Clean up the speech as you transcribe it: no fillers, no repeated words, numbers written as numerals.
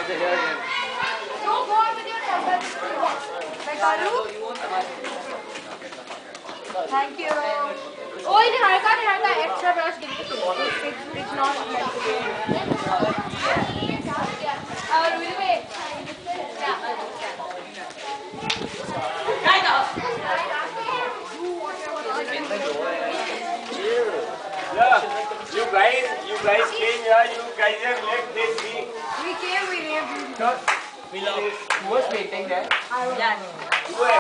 No, go on with your number. Thank you. Oh, in haircut, extra brush. It's not meant to be. Will wait. Yeah, you guys came here. You guys have left this week. We came. Who was waiting there? I was.